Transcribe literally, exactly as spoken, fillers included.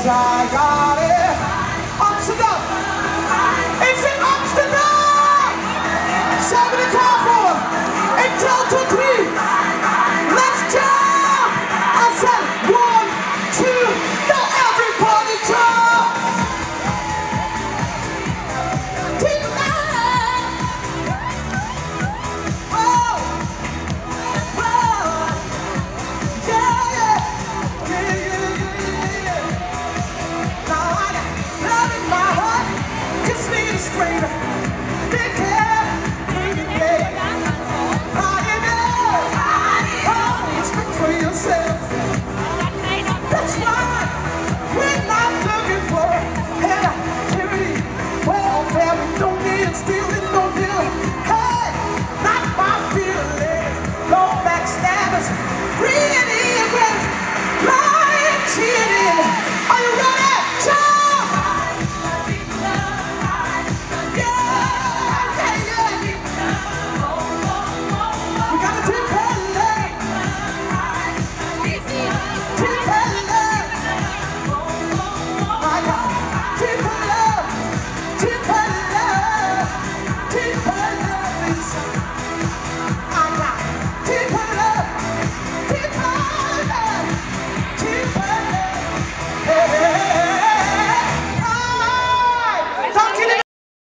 I got it. Amsterdam. It's in Amsterdam. Seven o'clock for it. Until two, three. Let's jump. I said one, two. Now everybody jump. Tonight. Oh, oh, yeah, yeah, yeah, yeah, yeah. Now I got love in my heart. Just need a stranger. Big head, big head. For yourself. That's why we're not looking for an activity. Well, family don't need it still.